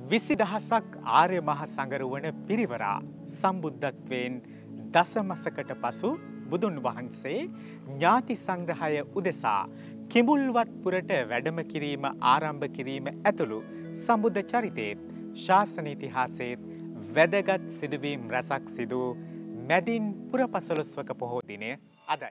විසිදහසක් ආර්ය මහ සංගරුවන පිරිවරා සම්බුද්ධත්වයෙන් දසමසකට පසු බුදුන් වහන්සේ ඥාති සංග්‍රහය උදෙසා කිඹුල්වත්පුරට වැඩම කිරීම ආරම්භ කිරීම ඇතුළු සම්බුද්ධ චරිතයේත් ශාසන ඉතිහාසයේත් වැදගත් සිදුවීම් රැසක් සිදු මැදින් පුර පසළොස්වක පොහෝ දිනය අදයි.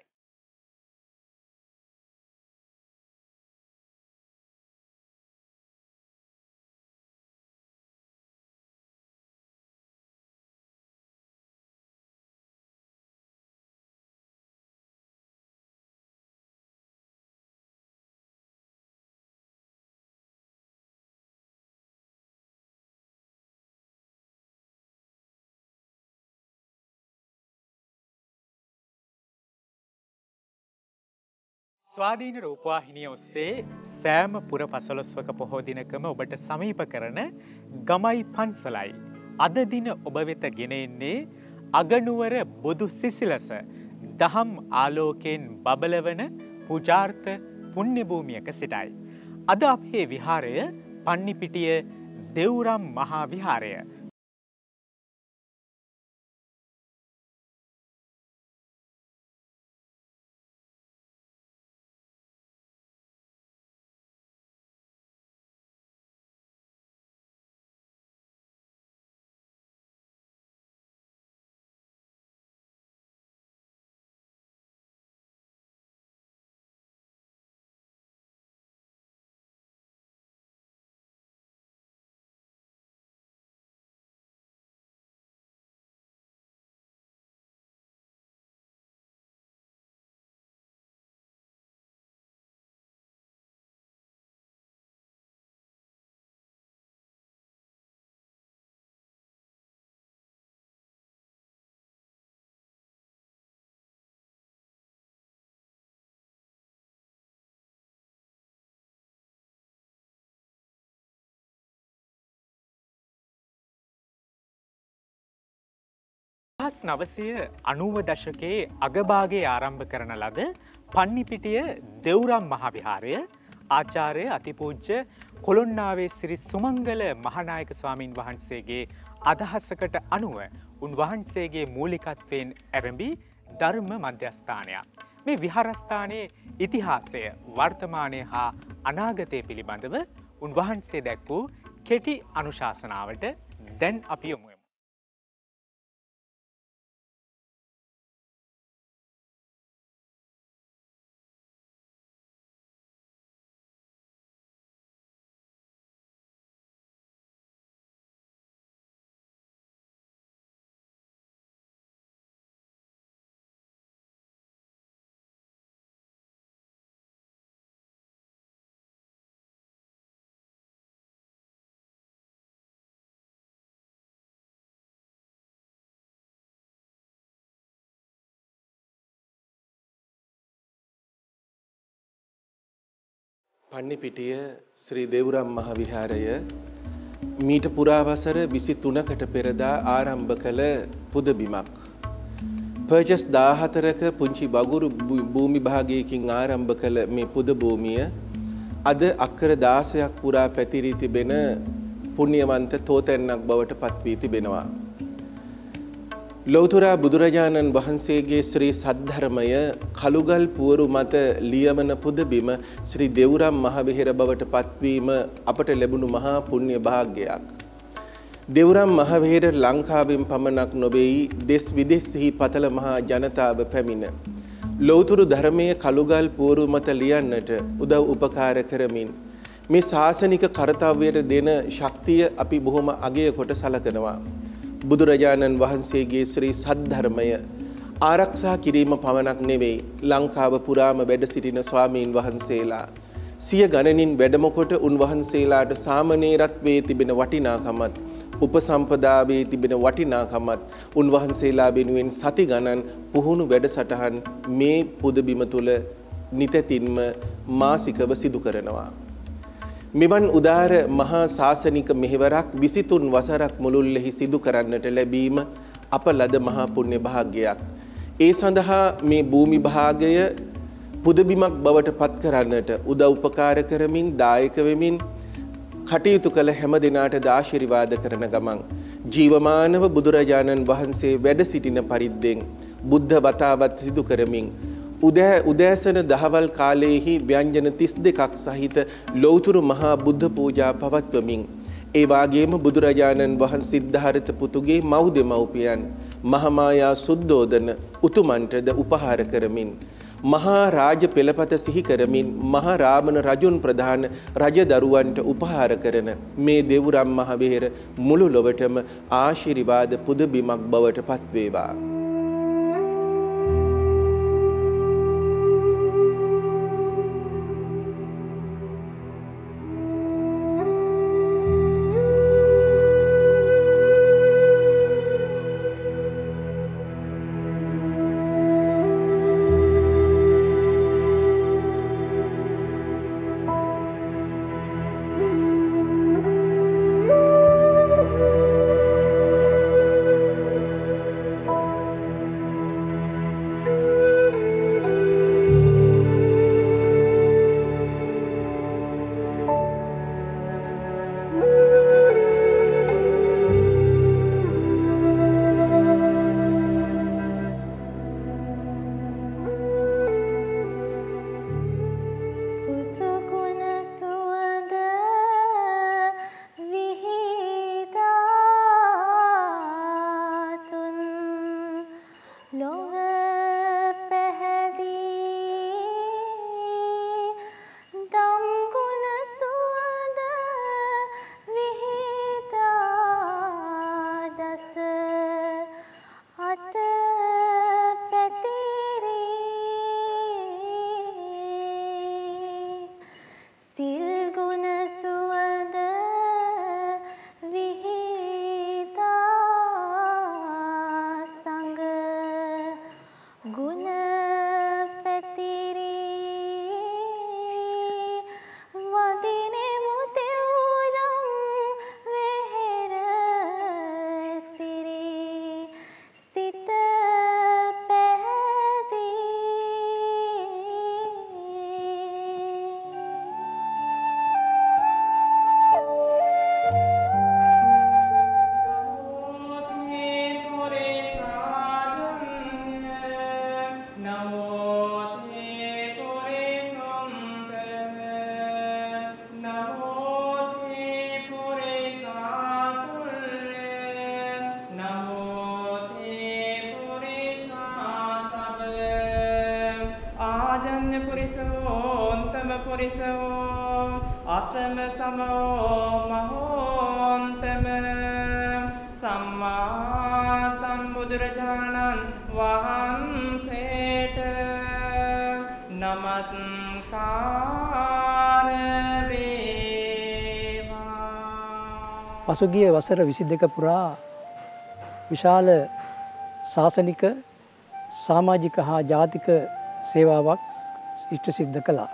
ස්වාධීන රූපවාහිනිය ඔස්සේ සෑම පුර පසළොස්වක පොහෝ දිනකම ඔබට සමීප කරන ගමයි පන්සලයි අද දින ඔබ වෙත ගෙන එන්නේ අගනුවර බුදු සිසිලස දහම් ආලෝකයෙන් බබලවන පූජාර්ථ පුණ්‍ය භූමියක සිටයි. අද අපේ විහාරය පන්නිපිටිය දෙව්රම් මහා විහාරය. නවසය 90 දශකයේ අගභාගයේ ආරම්භ කරන ලද පන්නිපිටිය දෙව්රම් මහා විහාරය ආචාර්ය අතිපූජ්‍ය කොළොන්නාවේ සිරි සුමංගල මහානායක ස්වාමින් වහන්සේගේ අදහසකට අනුව උන්වහන්සේගේ මූලිකත්වයෙන් ආරම්භී ධර්ම මධ්‍යස්ථානයක්. මේ විහාරස්ථානයේ ඉතිහාසය වර්තමානය හා අනාගතය පිළිබඳව උන්වහන්සේ දැක් වූ කෙටි අනුශාසනාවට දැන් අපි යමු. පන්නිපිටිය ශ්‍රී දෙව්රම් මහ විහාරය මීට පුරා වසර 23කට පෙරදා ආරම්භ කළ පුදබිමක්. පර්චස් 14ක පුංචි වගුරු භූමි භාගයකින් ආරම්භ කළ මේ පුද භූමිය අද අක්කර 16ක් පුරා පැතිරී තිබෙන පුණ්‍යවන්ත තෝතැන්නක් බවට පත් වී තිබෙනවා. ලෞතර බුදුරජාණන් වහන්සේගේ ශ්‍රී සද්ධර්මය කළුගල් පුවරු මත ලියවන පුදබිම ශ්‍රී දෙව්රම් මහ විහෙර බවට පත්වීම අපට ලැබුණු මහා පුණ්‍ය භාග්‍යයක්. දෙව්රම් මහ විහෙර ලංකාවෙන් පමණක් නොවේයි දෙස් විදෙස්හි පතල මහා ජනතාව පැමිණ ලෞතර ධර්මයේ කළුගල් පුවරු මත ලියන්නට උදව් උපකාර කරමින් මේ ශාසනික කාර්යයට දෙන ශක්තිය අපි බොහොම අගය කොට සලකනවා. බුදුරජාණන් වහන්සේගේ ශ්‍රී සද්ධර්මය ආරක්ෂා කිරීම පමණක් නෙවෙයි ලංකාව පුරාම වැඩ සිටින ස්වාමීන් වහන්සේලා සිය ගණනින් වැඩම කොට උන්වහන්සේලාට සාමණේරත්වයේ තිබෙන වටිනාකමත් උපසම්පදාවේ තිබෙන වටිනාකමත් උන්වහන්සේලා වෙනුවෙන් සති ගණන් පුහුණු වැඩසටහන් මේ පුදබිම තුල නිතැතින්ම මාසිකව සිදු කරනවා. මෙවන් උදාර මහා ශාසනික මෙහෙවරක් 23 වසරක් මුළුල්ලෙහි සිදු කරන්නට ලැබීම අප ලද මහා පුණ්‍ය භාග්‍යයක්. ඒ සඳහා මේ භූමි භාගය පුදබිමක් බවට පත් කරන්නට උදව් උපකාර කරමින් දායක වෙමින් කටයුතු කළ හැම දිනාටද ආශිර්වාද කරන ගමන් ජීවමානව බුදුරජාණන් වහන්සේ වැඩ සිටින පරිද්දෙන් බුද්ධ වතාවත් සිදු කරමින් උදෑසන දහවල් කාලයේහි ව්‍යංජන 32ක් සහිත ලෞතුරු මහා බුද්ධ පූජා පවත්වමින් ඒ වාගේම බුදුරජාණන් වහන්සේ සිද්ධාර්ථ පුතුගේ මව් දෙමව්පියන් මහමායා සුද්ධෝදන උතුමන්ටද උපහාර කරමින් මහා රාජ පෙළපත සිහි කරමින් මහා රාවණ රජුන් ප්‍රධාන රජදරුවන්ට උපහාර කරන මේ දෙවුරම් මහ විහෙර මුළු ලොවටම ආශිර්වාද පුද බිමක් බවට පත්වේවා. පසුගිය වසර 22 පුරා විශාල ශාසනික සමාජික හා ජාතික සේවාවක් ඉෂ්ට සිද්ධ කළා.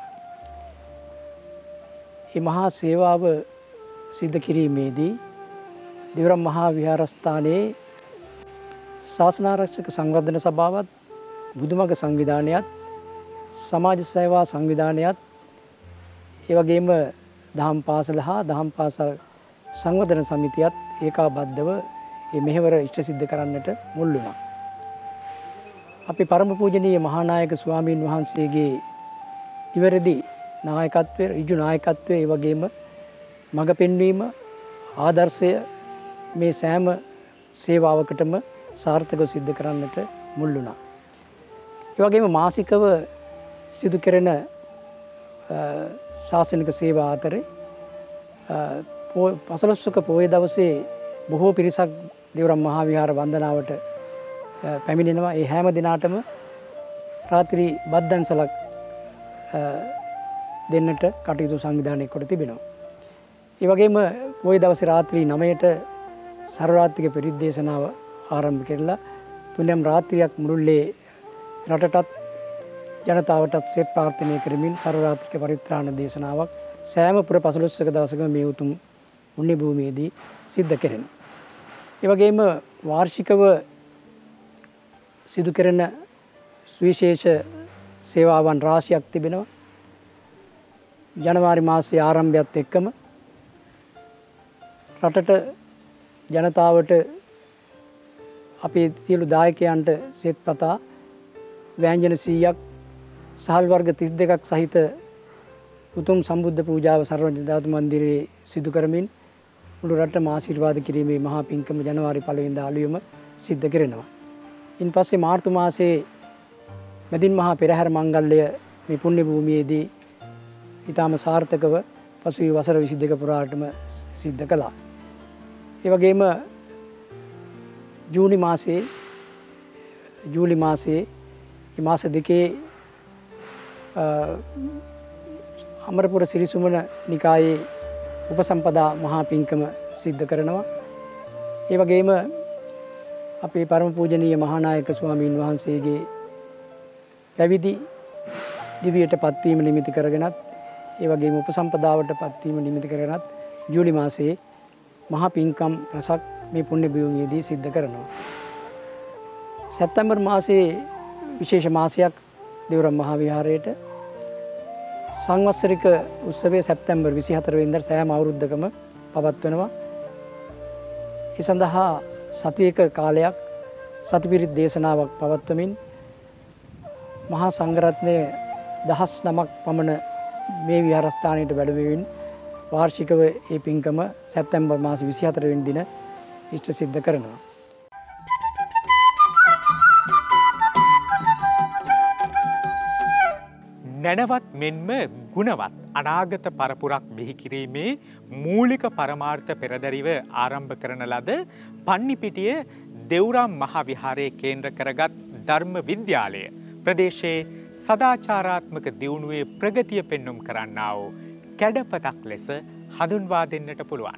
මේ මහා සේවාව සිද්ධ කිරීමේදී දෙවරම් මහා විහාරස්ථානයේ ශාසනාරක්ෂක සංවර්ධන සභාවත් බුදුමග සංවිධානයත් සමාජ සේවා සංවිධානයත් ඒ වගේම දහම් පාසල හා දහම් පාසල් සංවර්ධන සමිතියත් ඒකාබද්ධව මේ මෙහෙවර ඉෂ්ට සිද්ධ කරන්නට මුල් වුණා. අපි පරම පූජනීය මහානායක ස්වාමීන් වහන්සේගේ ඉවරදී නායකත්වයේ ඍජු නායකත්වයේ ඒ වගේම මඟ පෙන්වීම ආදර්ශය මේ සෑම සේවාවකටම සාර්ථකව සිද්ධ කරන්නට මුල් වුණා. ඒ වගේම මාසිකව සිදු කෙරෙන ශාසනික සේවා අතරේ පසළොස්වක පොහොය දවසේ බොහෝ පිරිසක් දෙවරම් මහා විහාර වන්දනාවට පැමිණෙනවා. ඒ හැම දිනාටම රාත්‍රී බද්දන්සලක් දෙන්නට කටයුතු සංවිධානය කොට තිබෙනවා. ඒ වගේම පොහොය දවසේ රාත්‍රී 9ට සර්වරාත්‍රික පිරිත් දේශනාව ආරම්භ කරලා තුන්යම් රාත්‍රියක් මුළුල්ලේ රටටත් ජනතාවටත් සෙත් ප්‍රාර්ථනා කරමින් සර්වරාත්‍රික පරිත්‍රාණ දේශනාවක් සෑම පුර පසළොස්වක දවසකම මේ උතුම් පුණ්‍ය භූමියේදී සිද්ධ කෙරෙනවා. ඒ වගේම වාර්ෂිකව සිදු කෙරෙන සුවිශේෂ සේවාවන් රාශියක් තිබෙනවා. ජනවාරි මාසයේ ආරම්භයත් එක්කම රටට ජනතාවට අපේ සියලු දායකයන්ට සෙත් පතා ව්‍යංජන 100ක් සහල් වර්ග 32ක් සහිත උතුම් සම්බුද්ධ පූජාව සර්වඥ ධාතු මන්දිරයේ සිදු කරමින් මුළු රටම ආශිර්වාද කිරීමේ මහා පින්කම ජනවාරි 1 වෙනිදා අලුයම සිද්ධ කරනවා. ඉන්පස්සේ මාර්තු මාසයේ මැදින් මහා පෙරහැර මංගල්‍ය මේ පුණ්‍ය භූමියේදී ඊටම සාර්ථකව පසුගිය වසර 22 පුරාටම සිද්ධ කළා. ඒ වගේම ජූලි මාසයේ මේ මාස දෙකේ අමරපුර සිරිසුමන නිකායේ උපසම්පදා මහා පින්කම සිද්ධ කරනවා. ඒ වගේම අපේ පරම පූජනීය මහානායක ස්වාමීන් වහන්සේගේ පැවිදි දිවියට පත්වීම නිමිති කරගෙනත් ඒ වගේම උපසම්පදාවට පත්වීම නිමිති කරගෙනත් ජූලි මාසයේ මහා පින්කම් රසක් මේ පුණ්‍ය භූමියේදී සිද්ධ කරනවා. සැප්තැම්බර් මාසයේ විශේෂ මාසයක් දෙව්රම් මහා විහාරයේට සංවත්සරික උත්සවයේ සැප්තැම්බර් 24 වෙනිදා සෑම අවුරුද්දකම පවත්වනවා. ඒ සඳහා සතියක කාලයක් සතිපිරිත් දේශනාවක් පවත්වමින් මහා සංඝරත්නයේ 19ක් පමණ මේ විහාරස්ථානයට වැඩමවමින් වාර්ෂිකව මේ පින්කම සැප්තැම්බර් මාස 24 වෙනි දින ඉෂ්ට සිද්ධ කරනවා. නැනවත් මෙන්ම ගුණවත් අනාගත පරපුරක් බිහි කිරීමේ මූලික පරමාර්ථ පෙරදැරිව ආරම්භ කරන ලද පන්නිපිටිය දෙව්රම් මහා විහාරයේ කේන්ද්‍ර කරගත් ධර්ම විද්‍යාලය ප්‍රදේශයේ සදාචාරාත්මක දියුණුවේ ප්‍රගතිය පෙන්눔 කරන්නා වූ කැඩපතක් ලෙස හඳුන්වා දෙන්නට පුළුවන්.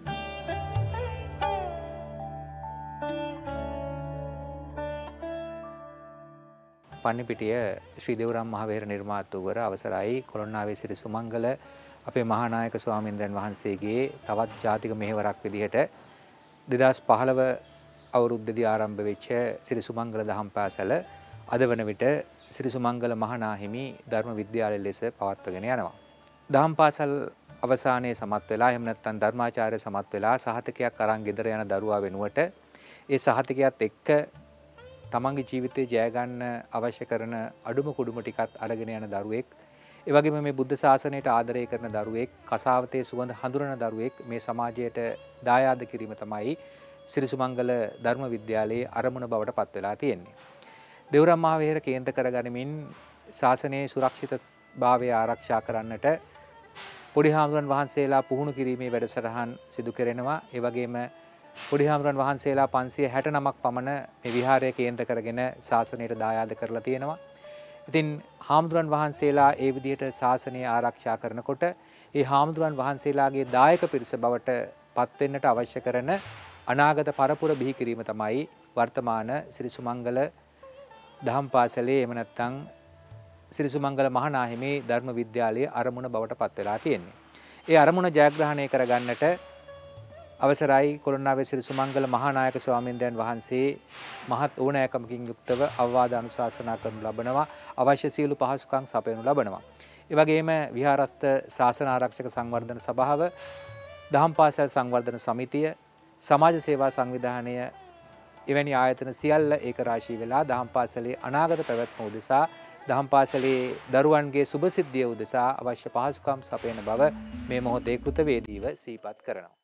පන්නිපිටිය ශ්‍රී දෙව්රම් මහ විහාර නිර්මාතෘවර අවසරයි කොළොන්නාවේ සිරි සුමංගල අපේ මහානායක ස්වාමීන්ද්‍රයන් වහන්සේගේ තවත් ජාතික මෙහෙවරක් විදිහට 2015 අවුරුද්දේදී ආරම්භ වෙච්ච සිරි සුමංගල දහම් පාසල අද වන විට සිරි සුමංගල මහානාහිමි ධර්ම විද්‍යාලය ලෙස පවත්වාගෙන යනවා. දහම් පාසල් අවසානයේ සමත් වෙලා එහෙම නැත්නම් ධර්මාචාර්ය සමත් වෙලා සහතිකයක් අරන් ගෙදර යන දරුවා වෙනුවට ඒ සහතිකයත් එක්ක තමන්ගේ ජීවිතේ ජය ගන්න අවශ්‍ය කරන අඩුම කුඩුම ටිකත් අරගෙන යන දරුවෙක්, ඒ වගේම මේ බුද්ධ ශාසනයට ආදරය කරන දරුවෙක්, කසාවතේ සුවඳ හඳුනන දරුවෙක් මේ සමාජයට දායාද කිරීම තමයි සිරි සුමංගල ධර්ම විද්‍යාලයේ අරමුණ බවට පත් වෙලා තියෙන්නේ. දෙව්රම් මහ විහාර කේන්ද්‍ර කරගනිමින් ශාසනයේ සුරක්ෂිතභාවය ආරක්ෂා කරන්නට පොඩි හාමුදුරන් වහන්සේලා පුහුණු කිරීමේ වැඩසටහන් සිදු කරනවා. ඒ වගේම පොඩි හාමුදුරන් වහන්සේලා 569ක් පමණ මේ විහාරය කේන්ද්‍ර කරගෙන ශාසනයට දායාද කරලා තියෙනවා. ඉතින් හාමුදුරන් වහන්සේලා ඒ විදිහට ශාසනය ආරක්ෂා කරනකොට ඒ හාමුදුරන් වහන්සේලාගේ දායක පිරිස බවට පත් වෙන්නට අවශ්‍ය කරන අනාගත පරපුර බිහි කිරීම තමයි වර්තමාන සිරි සුමංගල දහම් පාසලේ එහෙම නැත්නම් සිරි සුමංගල මහානාහිමි ධර්ම විද්‍යාලයේ අරමුණ බවට පත් වෙලා තියෙන්නේ. ඒ අරමුණ ජයග්‍රහණය කරගන්නට අවසරයි කොළොන්නාවේ සිරි සුමංගල මහානායක ස්වාමීන්ද්‍රයන් වහන්සේ මහත් ඕනෑකමකින් යුක්තව අවවාද අනුශාසනා කරනු ලබනවා. අවශ්‍ය සියලු පහසුකම් සපයනු ලබනවා. ඒ වගේම විහාරස්ථ ශාසන ආරක්ෂක සංවර්ධන සභාව, දහම් පාසල් සංවර්ධන සමිතිය, සමාජ සේවා සංවිධානය එවැනි ආයතන සියල්ල ඒකරාශී වෙලා දහම් පාසලේ අනාගත පැවැත්ම උදෙසා දහම් පාසලේ දරුවන්ගේ සුභසිද්ධිය උදෙසා අවශ්‍ය පහසුකම් සපයන බව මේ මොහොතේ කෘතවේදීව සිහිපත් කරනවා.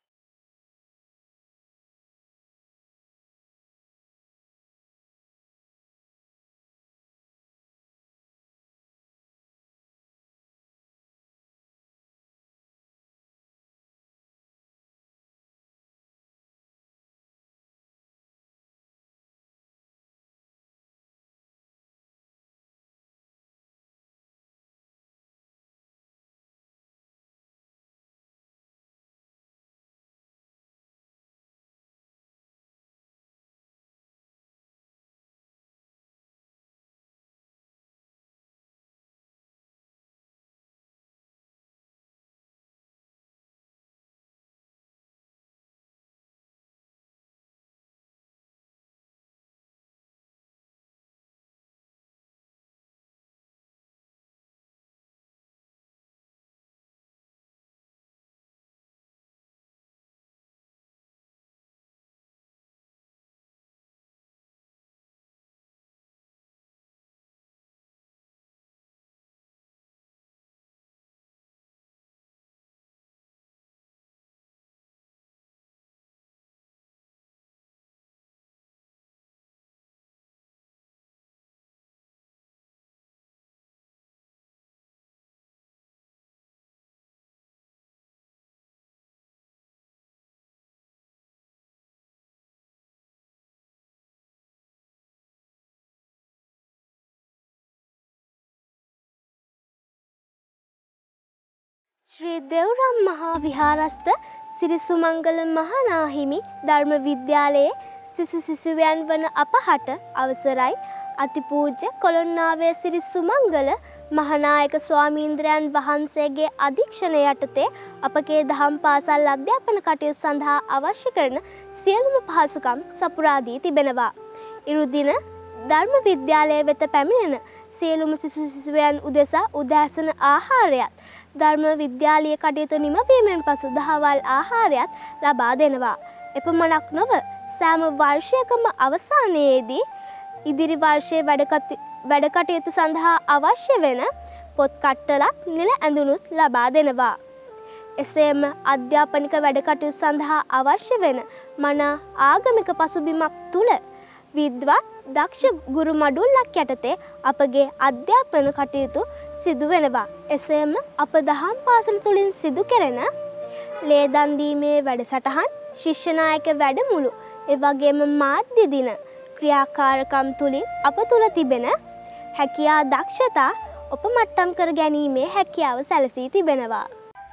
ශ්‍රී දෙව්රම් මහා විහාරස්ථ සිරි සුමංගල මහනාහිමි ධර්ම විද්‍යාලයේ සිසු සිසුවියන් වන අපහට අවසරයි අතිපූජ්‍ය කොළොන්නාවේ සිරි සුමංගල මහානායක ස්වාමීන්ද්‍රයන් වහන්සේගේ අධීක්ෂණය යටතේ අපගේ දහම් පාසල් අධ්‍යාපන කටයුතු සඳහා අවශ්‍ය කරන සියලුම පහසුකම් සපුරා දී තිබෙනවා. ඉරුදින ධර්ම විද්‍යාලය වෙත පැමිණෙන සියලුම සිසු සිසුවියන් උදෙසා උදෑසන ආහාරයත් ධර්ම විද්‍යාලීය කටයුතු නිමවීමෙන් පසු දහවල් ආහාරයත් ලබා දෙනවා. එපමණක් නොව සෑම වර්ෂයකම අවසානයේදී ඉදිරි වර්ෂයේ වැඩ කටයුතු සඳහා අවශ්‍ය වෙන පොත් කට්ටලත් නිල ඇඳුනුත් ලබා දෙනවා. එසේම අධ්‍යාපනික වැඩ කටයුතු සඳහා අවශ්‍ය වෙන මනා ආගමික පසුබිමක් තුල විද්වත් දක්ෂ ගුරු මඩුල්ලක් යටතේ අපගේ අධ්‍යාපන කටයුතු සිදු වෙනවා. එසේම අප දහම් පාසල තුලින් සිදු කෙරෙන ලේදන් දීමේ වැඩසටහන්, ශිෂ්‍ය නායක වැඩමුළු, එවැගේම මාධ්‍ය දින ක්‍රියාකාරකම් තුලින් අප තුල තිබෙන හැකියා දක්ෂතා උපමට්ටම් කර ගැනීමේ හැකියාව සැලසී තිබෙනවා.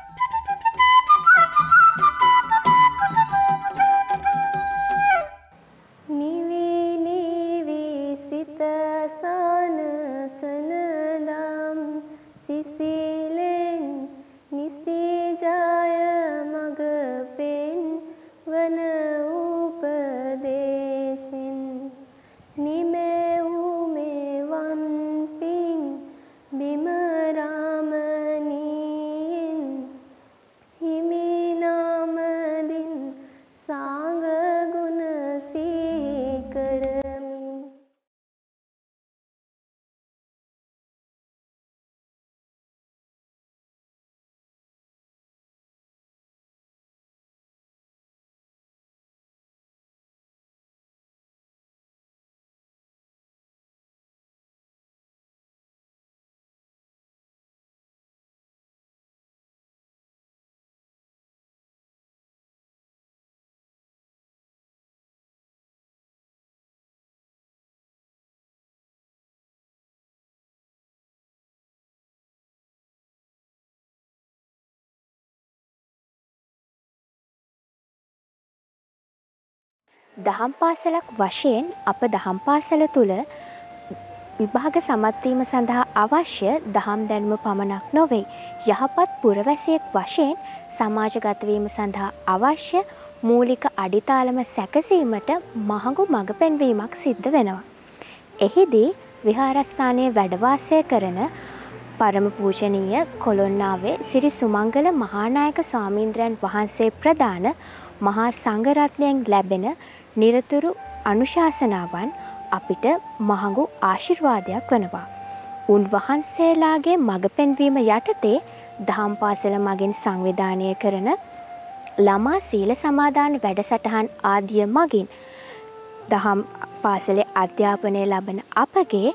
සිත සනසනදම් සිසිලෙන් නිසිජාය මග පෙන් වන උපදේශෙන් නිමෙවුමෙවන් පින් බිමරාමනීයෙන් හිමිනාමදින් සාංගගුණ සීකර දහම් පාසලක් වශයෙන් අප දහම් පාසල තුල විභාග සමත් වීම සඳහා අවශ්‍ය දහම් දැනුම පමණක් නොවේ. යහපත් පුරවැසියෙක් වශයෙන් සමාජගත වීම සඳහා අවශ්‍ය මූලික අඩිතාලම සැකසීමට මහඟු මඟ පෙන්වීමක් සිද්ධ වෙනවා. එහිදී විහාරස්ථානයේ වැඩ වාසය කරන පරම පූජනීය කොළොන්නාවේ සිරි සුමංගල මහානායක ස්වාමීන්ද්‍රයන් වහන්සේ ප්‍රදාන මහා සංඝරත්නයෙන් ලැබෙන නිරතුරු අනුශාසනාවන් අපිට මහඟු ආශිර්වාදයක් වනවා. උන්වහන්සේලාගේ මඟ පෙන්වීම යටතේ දහම් පාසල මගින් සංවිධානය කරන ළමා සීල සමාදාන වැඩසටහන් ආදිය මගින් දහම් පාසලේ අධ්‍යාපනය ලබන අපගේ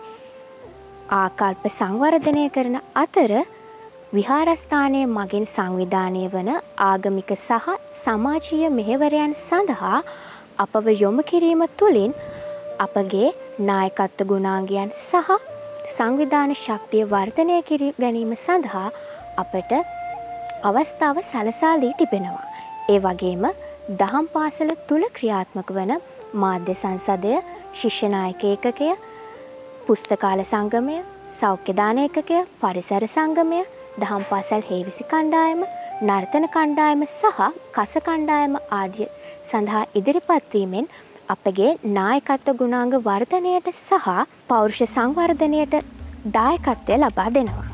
ආකල්ප සංවර්ධනය කරන අතර විහාරස්ථානයේ මගින් සංවිධානය වන ආගමික සහ සමාජීය මෙහෙවරයන් සඳහා අපව යොමු කිරීම තුළින් අපගේ නායකත්ව ගුණාංගයන් සහ සංවිධාන ශක්තිය වර්ධනය කර ගැනීම සඳහා අපට අවස්ථාව සලසා දී තිබෙනවා. ඒ වගේම දහම් පාසල තුල ක්‍රියාත්මක වන මාධ්‍ය සංසදය, ශිෂ්‍ය නායක ඒකකය, පුස්තකාල සංගමය, සෞඛ්‍ය දාන ඒකකය, පරිසර සංගමය, දහම් පාසල් හේවිසි කණ්ඩායම, නර්තන කණ්ඩායම සහ කස කණ්ඩායම ආදිය සඳහා ඉදිරිපත් වීමෙන් අපගේ නායකත්ව ගුණාංග වර්ධනයට සහ පෞරුෂ සංවර්ධනයට දායකත්වය ලබා දෙනවා.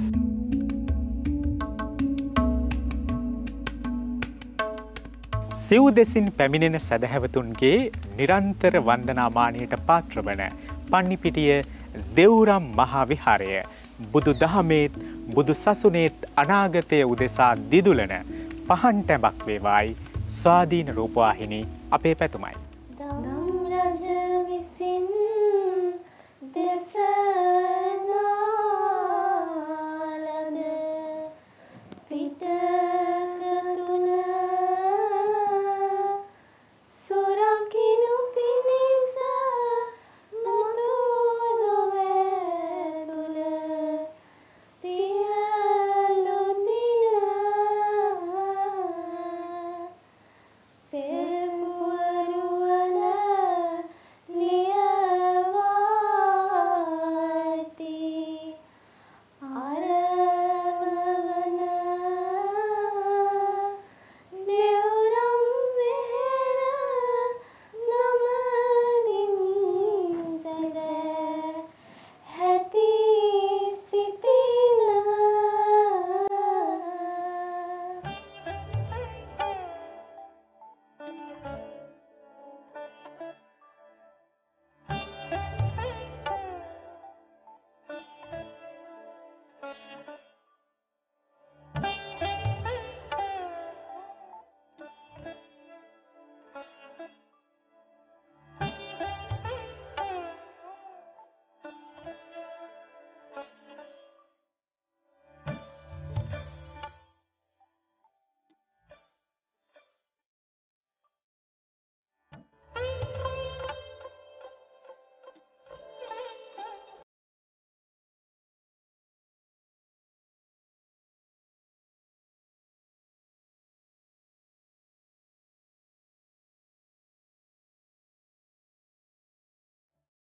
සිව් දෙසින් පැමිණෙන සැදැහැවතුන්ගේ නිරන්තර වන්දනාමානයට පාත්‍ර වන පන්නිපිටිය දෙව්රම් මහා විහාරය බුදු දහමේත් බුදු සසුනේත් අනාගතය උදෙසා දිදුලන පහන් ටැඹක් වේවායි ස්වාධීන රූපවාහිනී අපේ පැතුමයි.